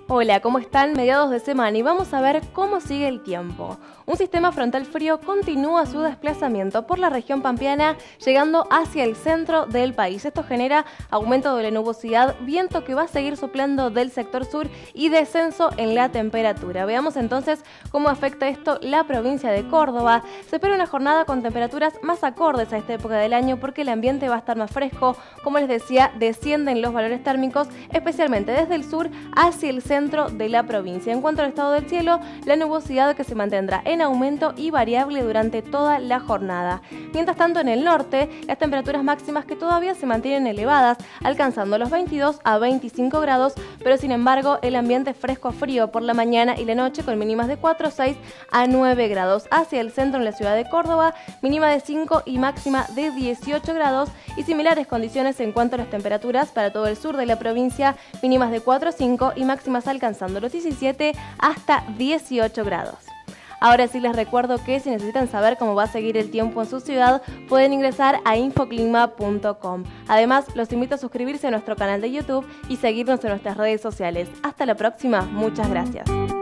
Hola, ¿cómo están? Mediados de semana y vamos a ver cómo sigue el tiempo. Un sistema frontal frío continúa su desplazamiento por la región pampeana, llegando hacia el centro del país. Esto genera aumento de la nubosidad, viento que va a seguir soplando del sector sur y descenso en la temperatura. Veamos entonces cómo afecta esto la provincia de Córdoba. Se espera una jornada con temperaturas más acordes a esta época del año porque el ambiente va a estar más fresco. Como les decía, descienden los valores térmicos, especialmente desde el sur hacia el centro de la provincia. En cuanto al estado del cielo, la nubosidad que se mantendrá en aumento y variable durante toda la jornada. Mientras tanto, en el norte, las temperaturas máximas que todavía se mantienen elevadas, alcanzando los 22 a 25 grados, pero sin embargo el ambiente fresco a frío por la mañana y la noche con mínimas de 4, 6 a 9 grados. Hacia el centro en la ciudad de Córdoba, mínima de 5 y máxima de 18 grados y similares condiciones en cuanto a las temperaturas para todo el sur de la provincia, mínimas de 4 a 5 y máximas alcanzando los 17 hasta 18 grados. Ahora sí les recuerdo que si necesitan saber cómo va a seguir el tiempo en su ciudad, pueden ingresar a infoclima.com. Además, los invito a suscribirse a nuestro canal de YouTube y seguirnos en nuestras redes sociales. Hasta la próxima, muchas gracias.